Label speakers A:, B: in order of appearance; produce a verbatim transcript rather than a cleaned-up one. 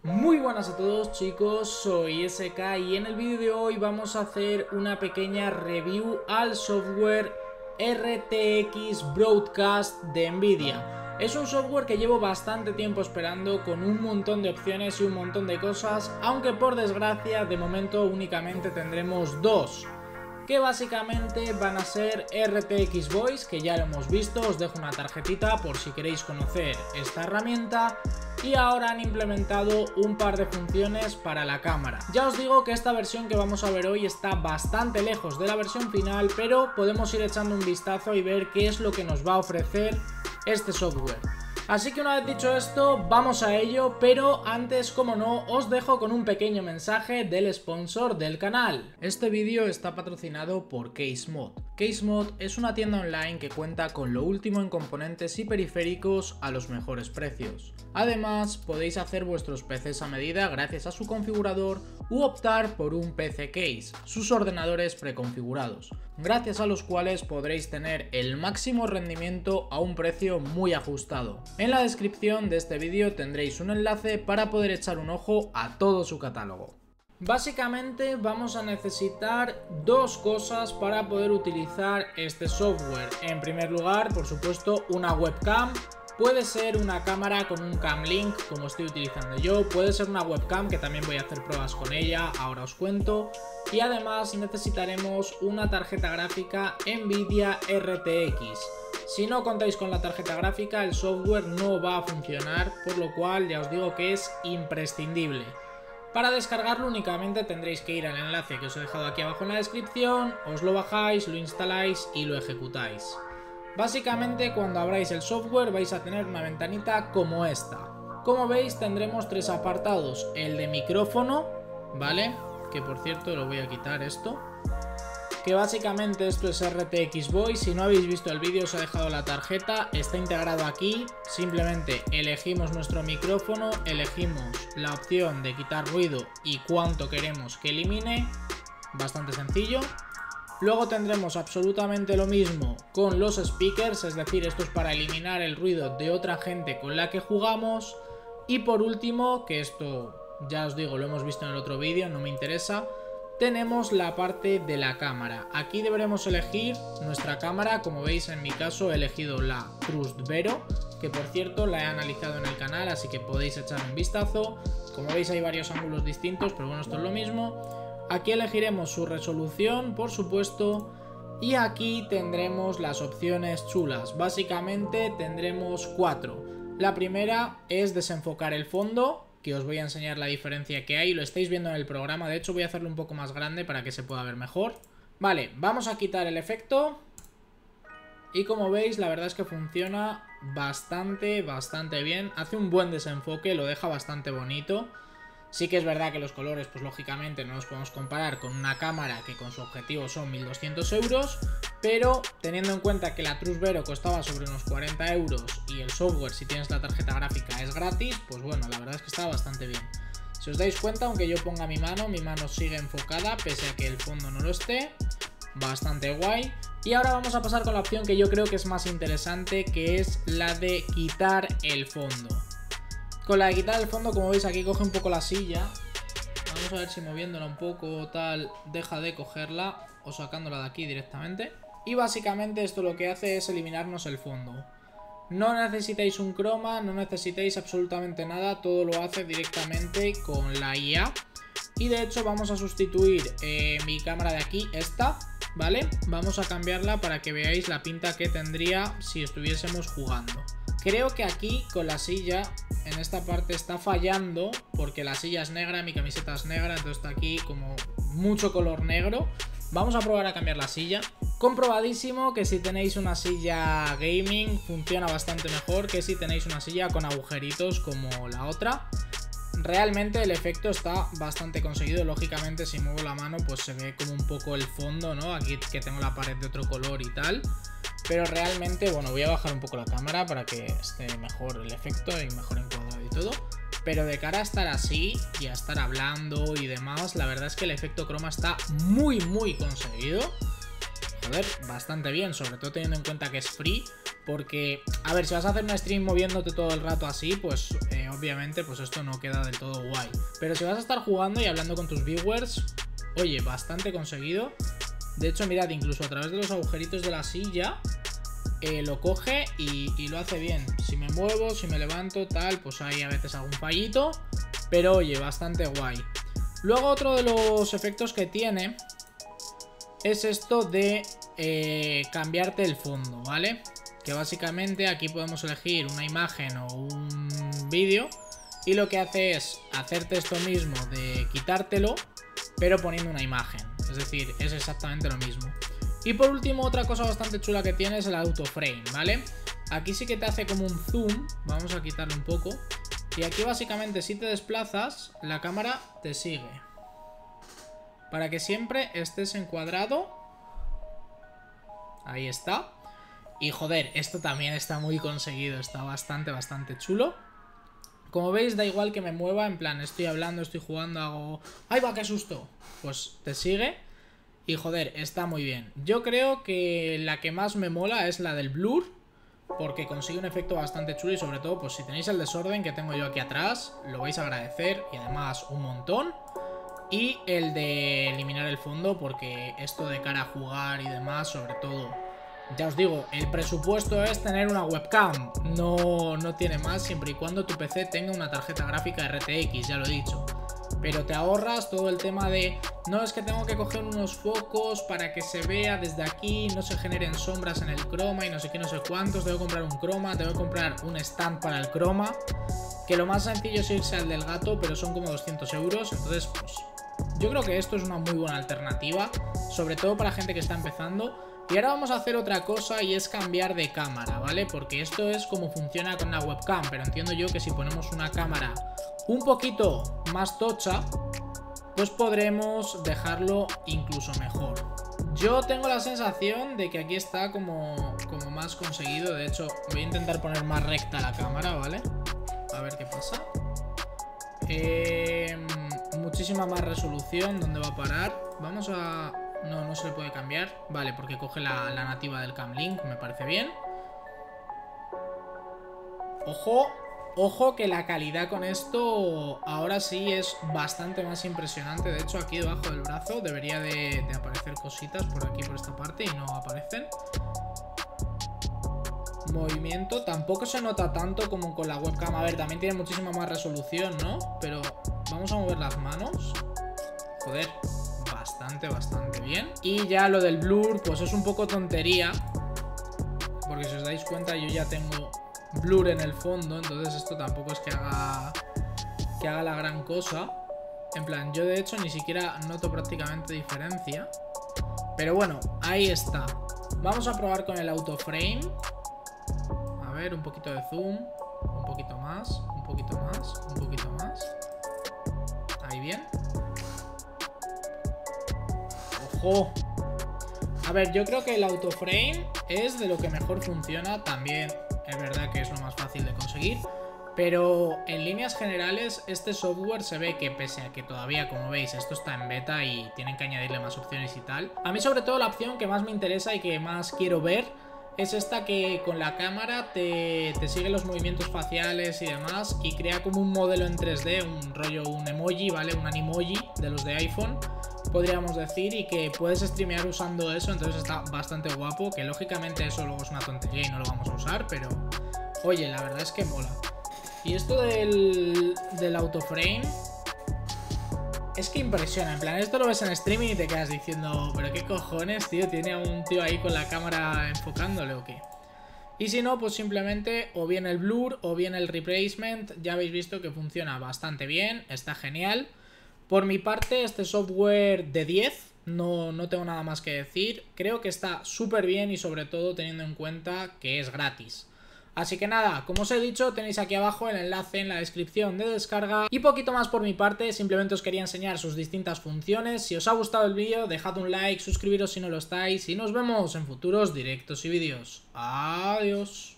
A: Muy buenas a todos chicos, soy S K y en el vídeo de hoy vamos a hacer una pequeña review al software R T X Broadcast de Nvidia. Es un software que llevo bastante tiempo esperando, con un montón de opciones y un montón de cosas, aunque por desgracia de momento únicamente tendremos dos, que básicamente van a ser R T X Voice, que ya lo hemos visto, os dejo una tarjetita por si queréis conocer esta herramienta, y ahora han implementado un par de funciones para la cámara. Ya os digo que esta versión que vamos a ver hoy está bastante lejos de la versión final, pero podemos ir echando un vistazo y ver qué es lo que nos va a ofrecer este software. Así que una vez dicho esto, vamos a ello, pero antes, como no, os dejo con un pequeño mensaje del sponsor del canal. Este vídeo está patrocinado por CaseMod. CaseMod es una tienda online que cuenta con lo último en componentes y periféricos a los mejores precios. Además, podéis hacer vuestros P Cs a medida gracias a su configurador u optar por un P C Case, sus ordenadores preconfigurados, gracias a los cuales podréis tener el máximo rendimiento a un precio muy ajustado. En la descripción de este vídeo tendréis un enlace para poder echar un ojo a todo su catálogo. Básicamente vamos a necesitar dos cosas para poder utilizar este software. En primer lugar, por supuesto, una webcam. Puede ser una cámara con un Cam Link, como estoy utilizando yo. Puede ser una webcam, que también voy a hacer pruebas con ella, ahora os cuento. Y además necesitaremos una tarjeta gráfica Nvidia R T X. Si no contáis con la tarjeta gráfica, el software no va a funcionar, por lo cual ya os digo que es imprescindible. Para descargarlo únicamente tendréis que ir al enlace que os he dejado aquí abajo en la descripción, os lo bajáis, lo instaláis y lo ejecutáis. Básicamente, cuando abráis el software vais a tener una ventanita como esta. Como veis, tendremos tres apartados: el de micrófono, ¿vale? Que por cierto lo voy a quitar esto. Que básicamente esto es R T X Voice. Si no habéis visto el vídeo, os he dejado la tarjeta, está integrado aquí. Simplemente elegimos nuestro micrófono, elegimos la opción de quitar ruido y cuánto queremos que elimine, bastante sencillo. Luego tendremos absolutamente lo mismo con los speakers, es decir, esto es para eliminar el ruido de otra gente con la que jugamos. Y por último, que esto ya os digo, lo hemos visto en el otro vídeo, no me interesa, tenemos la parte de la cámara. Aquí deberemos elegir nuestra cámara. Como veis, en mi caso he elegido la Trust Vero, que por cierto la he analizado en el canal, así que podéis echar un vistazo. Como veis, hay varios ángulos distintos, pero bueno, esto es lo mismo. Aquí elegiremos su resolución, por supuesto, y aquí tendremos las opciones chulas. Básicamente tendremos cuatro. La primera es desenfocar el fondo, que os voy a enseñar la diferencia que hay. Lo estáis viendo en el programa, de hecho voy a hacerlo un poco más grande para que se pueda ver mejor. Vale, vamos a quitar el efecto. Y como veis, la verdad es que funciona bastante, bastante bien. Hace un buen desenfoque, lo deja bastante bonito. Sí que es verdad que los colores, pues lógicamente no los podemos comparar con una cámara que con su objetivo son mil doscientos euros, pero teniendo en cuenta que la Trust Vero costaba sobre unos cuarenta euros y el software, si tienes la tarjeta gráfica, es gratis, pues bueno, la verdad es que está bastante bien. Si os dais cuenta, aunque yo ponga mi mano, mi mano sigue enfocada pese a que el fondo no lo esté. Bastante guay. Y ahora vamos a pasar con la opción que yo creo que es más interesante, que es la de quitar el fondo. Con la de quitar el fondo, como veis, aquí coge un poco la silla. Vamos a ver si moviéndola un poco o tal deja de cogerla, o sacándola de aquí directamente. Y básicamente esto lo que hace es eliminarnos el fondo. No necesitáis un croma, no necesitáis absolutamente nada, todo lo hace directamente con la I A. Y de hecho vamos a sustituir eh, mi cámara de aquí, esta, ¿vale? Vamos a cambiarla para que veáis la pinta que tendría si estuviésemos jugando. Creo que aquí con la silla, en esta parte está fallando, porque la silla es negra, mi camiseta es negra, entonces está aquí como mucho color negro. Vamos a probar a cambiar la silla. Comprobadísimo que si tenéis una silla gaming funciona bastante mejor que si tenéis una silla con agujeritos como la otra. Realmente el efecto está bastante conseguido. Lógicamente, si muevo la mano pues se ve como un poco el fondo, ¿no? Aquí que tengo la pared de otro color y tal. Pero realmente, bueno, voy a bajar un poco la cámara para que esté mejor el efecto y mejor encuadrado y todo. Pero de cara a estar así y a estar hablando y demás, la verdad es que el efecto croma está muy, muy conseguido. Joder, bastante bien, sobre todo teniendo en cuenta que es free. Porque, a ver, si vas a hacer una stream moviéndote todo el rato así, pues... Eh, eh, obviamente pues esto no queda del todo guay. Pero si vas a estar jugando y hablando con tus viewers, oye, bastante conseguido. De hecho, mirad, incluso a través de los agujeritos de la silla eh, lo coge y, y lo hace bien. Si me muevo, si me levanto, tal, pues hay a veces algún fallito, pero oye, bastante guay. Luego otro de los efectos que tiene es esto de eh, cambiarte el fondo, ¿vale? Que básicamente aquí podemos elegir una imagen o un vídeo y lo que hace es hacerte esto mismo de quitártelo, pero poniendo una imagen. Es decir, es exactamente lo mismo. Y por último, otra cosa bastante chula que tiene es el autoframe, ¿vale? Aquí sí que te hace como un zoom. Vamos a quitarle un poco. Y aquí básicamente si te desplazas, la cámara te sigue. Para que siempre estés encuadrado. Ahí está. Y joder, esto también está muy conseguido. Está bastante, bastante chulo. Como veis, da igual que me mueva. En plan, estoy hablando, estoy jugando, hago... ¡Ay, va, qué susto! Pues te sigue. Y joder, está muy bien. Yo creo que la que más me mola es la del blur, porque consigue un efecto bastante chulo. Y sobre todo, pues si tenéis el desorden que tengo yo aquí atrás, lo vais a agradecer. Y además un montón. Y el de eliminar el fondo, porque esto de cara a jugar y demás, sobre todo, ya os digo, el presupuesto es tener una webcam. No, no tiene más, siempre y cuando tu P C tenga una tarjeta gráfica R T X, ya lo he dicho. Pero te ahorras todo el tema de... No, es que tengo que coger unos focos para que se vea desde aquí, no se generen sombras en el croma y no sé qué, no sé cuántos. Tengo que comprar un croma, tengo que comprar un stand para el croma. Que lo más sencillo es irse al del gato, pero son como doscientos euros. Entonces, pues, yo creo que esto es una muy buena alternativa, sobre todo para gente que está empezando. Y ahora vamos a hacer otra cosa y es cambiar de cámara, ¿vale? Porque esto es como funciona con la webcam, pero entiendo yo que si ponemos una cámara un poquito más tocha, pues podremos dejarlo incluso mejor. Yo tengo la sensación de que aquí está como, como más conseguido. De hecho, voy a intentar poner más recta la cámara, ¿vale? A ver qué pasa. Eh, muchísima más resolución. ¿Dónde va a parar? Vamos a... No, no se le puede cambiar. Vale, porque coge la, la nativa del Camlink. Me parece bien. Ojo, ojo que la calidad con esto ahora sí es bastante más impresionante. De hecho, aquí debajo del brazo debería de, de aparecer cositas por aquí, por esta parte, y no aparecen. Movimiento. Tampoco se nota tanto como con la webcam. A ver, también tiene muchísima más resolución, ¿no? Pero vamos a mover las manos. Joder, bastante, bastante bien. Y ya lo del blur, pues es un poco tontería, porque si os dais cuenta yo ya tengo blur en el fondo. Entonces esto tampoco es que haga que haga la gran cosa. En plan, yo de hecho ni siquiera noto prácticamente diferencia. Pero bueno, ahí está. Vamos a probar con el autoframe. A ver, un poquito de zoom. Un poquito más, un poquito más, un poquito más. Ahí bien. ¡Ojo! A ver, yo creo que el autoframe es de lo que mejor funciona. También es verdad que es lo más fácil de conseguir, pero en líneas generales este software se ve que, pese a que todavía, como veis, esto está en beta y tienen que añadirle más opciones y tal, a mí sobre todo la opción que más me interesa y que más quiero ver es esta, que con la cámara te, te sigue los movimientos faciales y demás y crea como un modelo en tres D, un rollo, un emoji, ¿vale? Un animoji de los de iPhone, podríamos decir, y que puedes streamear usando eso. Entonces está bastante guapo, que lógicamente eso luego es una tontería y no lo vamos a usar, pero oye, la verdad es que mola. Y esto del, del autoframe es que impresiona. En plan, esto lo ves en streaming y te quedas diciendo, pero qué cojones, tío, tiene a un tío ahí con la cámara enfocándole o qué. Y si no, pues simplemente o bien el blur o bien el replacement. Ya habéis visto que funciona bastante bien, está genial. Por mi parte, este software de diez, no, no tengo nada más que decir. Creo que está súper bien y sobre todo teniendo en cuenta que es gratis. Así que nada, como os he dicho, tenéis aquí abajo el enlace en la descripción de descarga. Y poquito más por mi parte, simplemente os quería enseñar sus distintas funciones. Si os ha gustado el vídeo, dejad un like, suscribiros si no lo estáis y nos vemos en futuros directos y vídeos. Adiós.